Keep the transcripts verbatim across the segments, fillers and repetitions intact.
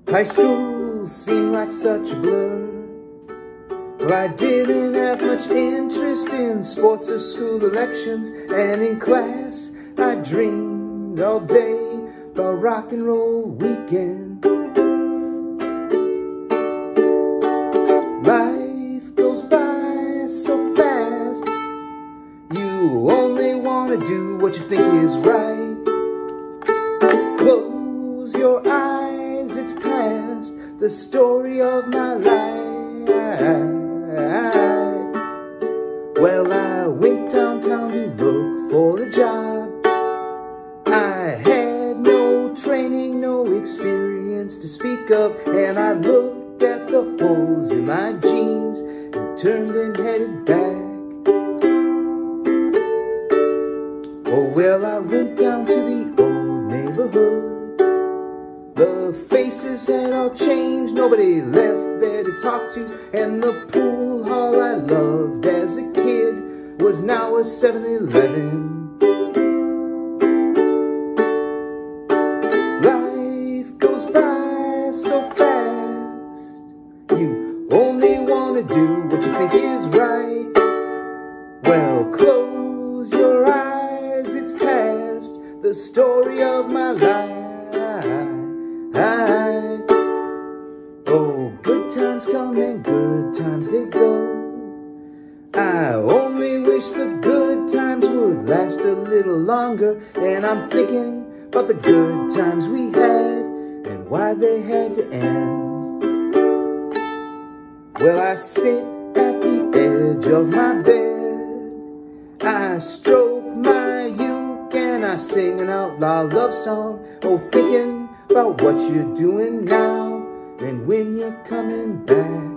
High school seemed like such a blur. Well, I didn't have much interest in sports or school elections, and in class I dreamed all day about rock and roll weekend. Life goes by so fast, you only want to do what you think is right. Close your eyes, it's past the story of my life. Well, I went downtown to look for a job. I had no training, no experience to speak of, and I looked at the holes in my jeans and turned and headed back. Oh, well, I went down to the old neighborhood. The faces had all changed, nobody left there to talk to, and the pool hall I loved as a kid was now a seven eleven. Life goes by so fast, you only want to do what you think is right. Well, close your eyes, it's past the story of my life. Oh, good times come and good times they go. I only wish the good times would last a little longer, and I'm thinking about the good times we had and why they had to end. Well, I sit at the edge of my bed, I stroke my uke and I sing an outlaw love song. Oh, thinking about what you're doing now and when you're coming back.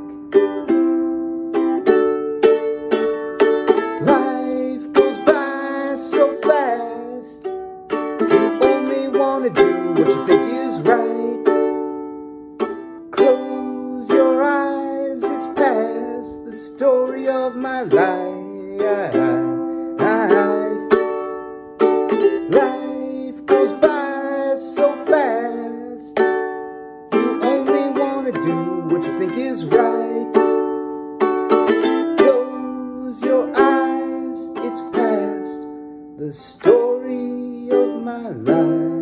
Life goes by so fast, you only want to do what you think is right. Close your eyes, it's past the story of my life. Life goes by so fast, you only want to do what you think is right. Close your eyes, it's past the story of my life.